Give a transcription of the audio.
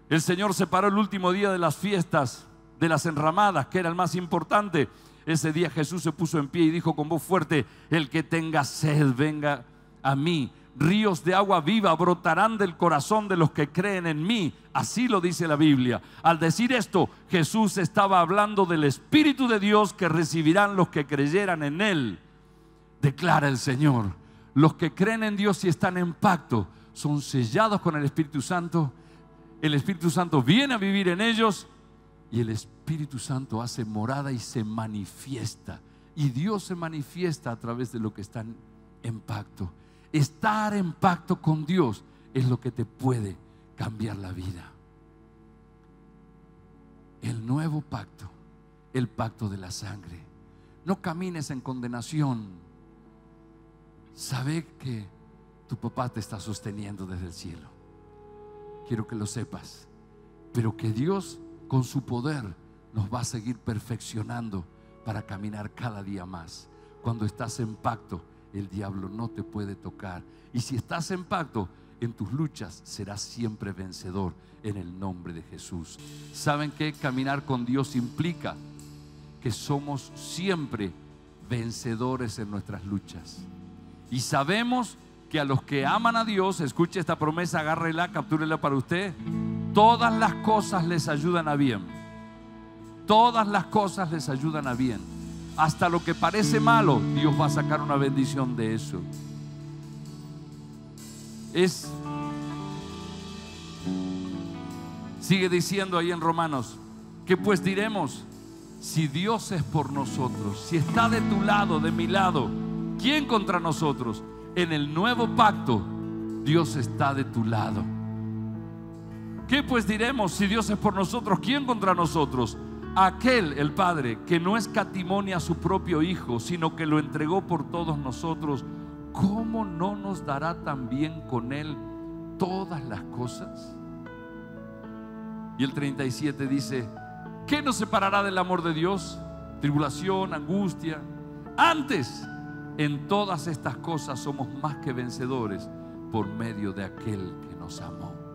El Señor separó el último día de las fiestas, de las enramadas, que era el más importante. Ese día Jesús se puso en pie y dijo con voz fuerte: el que tenga sed, venga a mí. Ríos de agua viva brotarán del corazón de los que creen en mí. Así lo dice la Biblia. Al decir esto, Jesús estaba hablando del Espíritu de Dios que recibirán los que creyeran en Él. Declara el Señor: los que creen en Dios y están en pacto son sellados con el Espíritu Santo. El Espíritu Santo viene a vivir en ellos y el Espíritu Santo hace morada y se manifiesta. Y Dios se manifiesta a través de lo que están en pacto. Estar en pacto con Dios es lo que te puede cambiar la vida. El nuevo pacto, el pacto de la sangre. No camines en condenación. Sabe que tu papá te está sosteniendo desde el cielo. Quiero que lo sepas. Pero que Dios con su poder nos va a seguir perfeccionando para caminar cada día más. Cuando estás en pacto, el diablo no te puede tocar. Y si estás en pacto, en tus luchas serás siempre vencedor en el nombre de Jesús. ¿Saben qué? Caminar con Dios implica que somos siempre vencedores en nuestras luchas. Y sabemos que a los que aman a Dios, escuche esta promesa, agárrela, captúrela para usted. Todas las cosas les ayudan a bien. Todas las cosas les ayudan a bien. Hasta lo que parece malo, Dios va a sacar una bendición de eso. Sigue diciendo ahí en Romanos: ¿qué pues diremos? Si Dios es por nosotros, si está de tu lado, de mi lado, ¿quién contra nosotros? En el nuevo pacto, Dios está de tu lado. ¿Qué pues diremos? Si Dios es por nosotros, ¿quién contra nosotros? Aquel, el Padre, que no escatimó ni a su propio Hijo, sino que lo entregó por todos nosotros, ¿cómo no nos dará también con Él todas las cosas? Y el 37 dice: ¿qué nos separará del amor de Dios? Tribulación, angustia. Antes, en todas estas cosas somos más que vencedores por medio de aquel que nos amó.